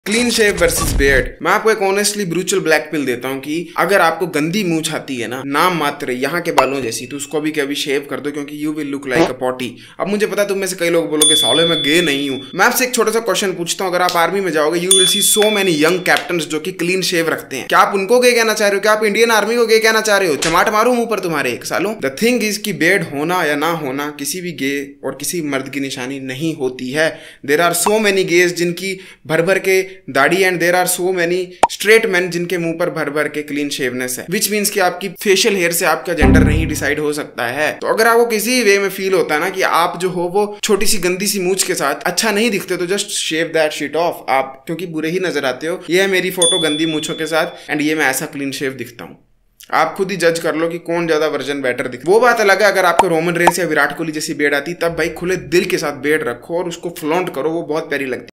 Clean shave versus beard. मैं आपको एक ऑनेस्टली ब्रूचुअल ब्लैक पिल देता हूँ कि अगर आपको गंदी मूंछ आती है ना, नाम मात्र यहाँ के बालों जैसी, तो उसको भी कभी शेव कर दो, क्योंकि you will look like a potty. अब मुझे पता तुम में से कई लोग बोलोगे साले मैं गे नहीं हूँ। मैं आपसे एक छोटा सा क्वेश्चन पूछता हूँ, अगर आप आर्मी में जाओगे you will see so many young captain जो कि क्लीन शेव रखते हैं। क्या आप उनको गे कहना चाह रहे हो? क्या आप इंडियन आर्मी को गे कहना चाह रहे हो? चमाट मारू मुंह पर तुम्हारे एक सालों। द थिंग इज कि बियर्ड होना या ना होना किसी भी गे और किसी मर्द की निशानी नहीं होती है। There are so many gays जिनकी भर भर के दाढ़ी and there are so many straight man जिनके मुंह पर भर भर के क्लीन शेवनेस है, विच मीन्स कि आपकी फेशियल हेयर से आपका जेंडर नहीं डिसाइड हो सकता है। तो अगर आपको किसी वे में फील होता है ना कि आप जो हो वो छोटी सी गंदी सी मूंछ के साथ अच्छा नहीं दिखते, तो just shave that shit off आप, क्योंकि बुरे ही नजर आते हो। ये है मेरी फोटो गंदी मूंछों के साथ एंड ये मैं ऐसा क्लीन शेव दिखता हूँ। आप खुद ही जज कर लो कि कौन ज्यादा वर्जन बेटर दिखता है। वो बात अलग है अगर आपको रोमन रेंस या विराट कोहली जैसी बेड आती, तब भाई खुले दिल के साथ बेड रखो और उसको फ्लॉन्ट करो, वो बहुत प्यारी लगती है।